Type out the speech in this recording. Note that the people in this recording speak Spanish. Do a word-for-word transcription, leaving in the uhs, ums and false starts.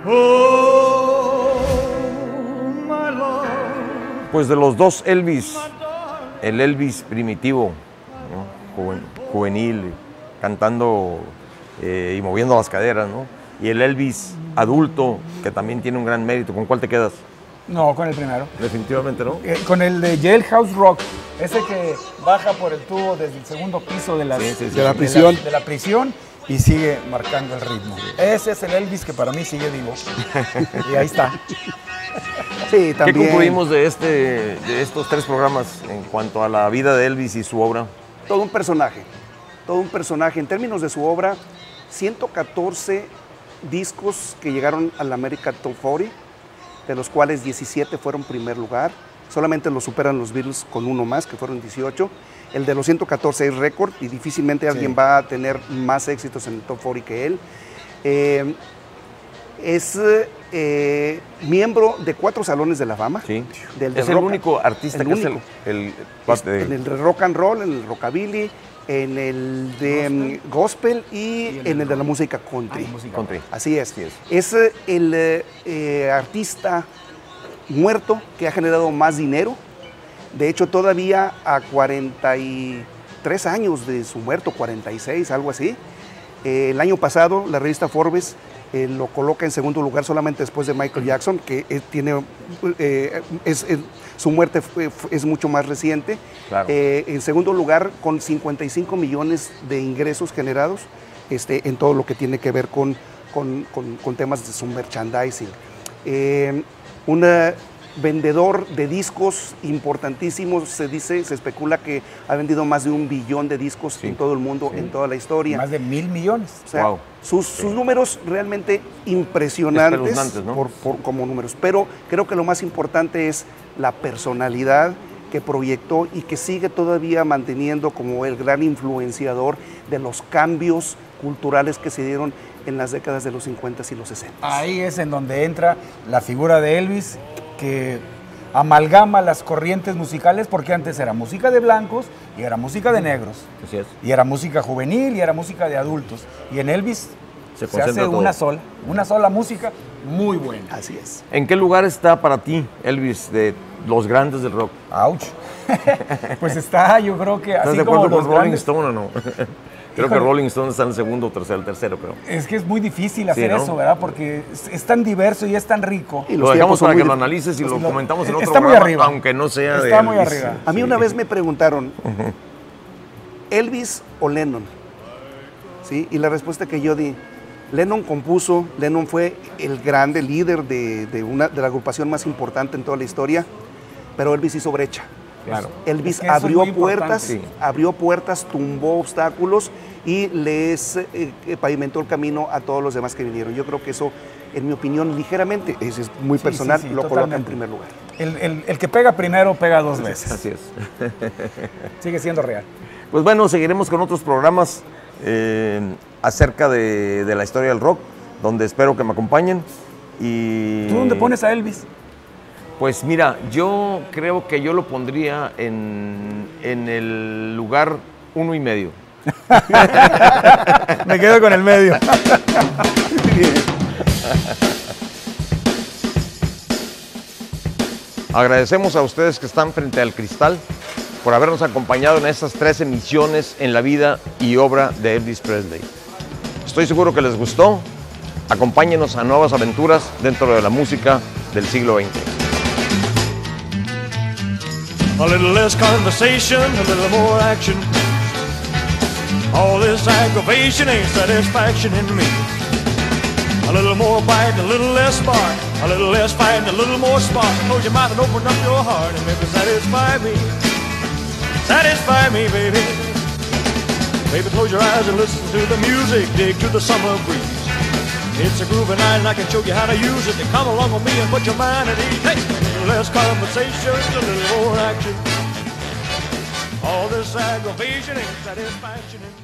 Pues de los dos Elvis, el Elvis primitivo, ¿no? Juven, juvenil, cantando eh, y moviendo las caderas, ¿no? Y el Elvis adulto, que también tiene un gran mérito. ¿Con cuál te quedas? No, con el primero. Definitivamente, ¿no? Eh, con el de Jailhouse Rock, ese que baja por el tubo desde el segundo piso de, las, sí, sí, sí, de, la, sí. prisión. De, la, de la prisión y sigue marcando el ritmo. Ese es el Elvis que para mí sigue vivo. Y ahí está. Sí, también. ¿Qué concluimos de, este, de estos tres programas en cuanto a la vida de Elvis y su obra? Todo un personaje, todo un personaje. En términos de su obra, ciento catorce discos que llegaron al American Top cuarenta, de los cuales diecisiete fueron primer lugar. Solamente lo superan los Beatles con uno más, que fueron dieciocho. El de los ciento catorce es récord y difícilmente sí. alguien va a tener más éxitos en el Top cuarenta que él. Eh, es eh, miembro de cuatro salones de la fama. Sí. Del, es del el rock, único artista el que único. es el, el, es, de... En el rock and roll, en el rockabilly, en el de gospel, gospel y, y en, en el, el de la música country. Ah, música country. Así es. Así es. Es el eh, artista muerto que ha generado más dinero. De hecho, todavía a cuarenta y tres años de su muerto, cuarenta y seis, algo así. Eh, el año pasado, la revista Forbes eh, lo coloca en segundo lugar solamente después de Michael Jackson, que eh, tiene, eh, es, es, su muerte fue, es mucho más reciente. Claro. Eh, en segundo lugar, con cincuenta y cinco millones de ingresos generados este, en todo lo que tiene que ver con, con, con, con temas de su merchandising. Eh, una vendedor de discos importantísimos, se dice, se especula que ha vendido más de un billón de discos sí. en todo el mundo, sí. en toda la historia. Más de mil millones. O sea, wow. sus, sí. sus números realmente impresionantes ¿no? por, por, como números, pero creo que lo más importante es la personalidad que proyectó y que sigue todavía manteniendo como el gran influenciador de los cambios culturales que se dieron en las décadas de los cincuenta y los sesenta. Ahí es en donde entra la figura de Elvis, que amalgama las corrientes musicales, porque antes era música de blancos y era música de negros. Así es. Y era música juvenil y era música de adultos. Y en Elvis se, se hace todo. una sola, una sola música muy buena. Así es. ¿En qué lugar está para ti Elvis de los grandes del rock? ¡Auch! Pues está, yo creo que así ¿Estás de como acuerdo los con Rolling grandes... Stone o no? Creo Híjole. que Rolling Stone está en el segundo o tercero, el tercero, pero... Es que es muy difícil hacer sí, ¿no? eso, ¿verdad? Porque es, es tan diverso y es tan rico. Y lo dejamos para que lo analices y lo sí, comentamos en otro está programa, muy arriba. aunque no sea está de Está muy Elvis. arriba. A mí sí. una vez me preguntaron, uh-huh. ¿Elvis o Lennon? ¿Sí? Y la respuesta que yo di, Lennon compuso, Lennon fue el grande líder de, de, una, de la agrupación más importante en toda la historia, pero Elvis hizo brecha. Claro. Elvis es que abrió puertas, sí. abrió puertas, tumbó obstáculos y les eh, pavimentó el camino a todos los demás que vinieron. Yo creo que eso, en mi opinión, ligeramente, es, es muy sí, personal, sí, sí, lo totalmente. Coloca en primer lugar. El, el, el que pega primero pega dos veces. Así es. Sigue siendo real. Pues bueno, seguiremos con otros programas eh, acerca de, de la historia del rock, donde espero que me acompañen. Y... ¿Tú dónde pones a Elvis? Pues mira, yo creo que yo lo pondría en, en el lugar uno y medio. Me quedo con el medio. Bien. Agradecemos a ustedes que están frente al cristal por habernos acompañado en estas tres emisiones en la vida y obra de Elvis Presley. Estoy seguro que les gustó. Acompáñenos a nuevas aventuras dentro de la música del siglo veinte. A little less conversation, a little more action. All this aggravation ain't satisfaction in me. A little more bite, a little less spark. A little less fight, a little more spark. Close your mouth and open up your heart and maybe satisfy me. Satisfy me, baby. Baby, close your eyes and listen to the music. Dig to the summer breeze. It's a groovy night and I can show you how to use it. Come along with me and put your mind at ease. Hey, a little less conversation, a little more action. All this aggravation ain't satisfaction in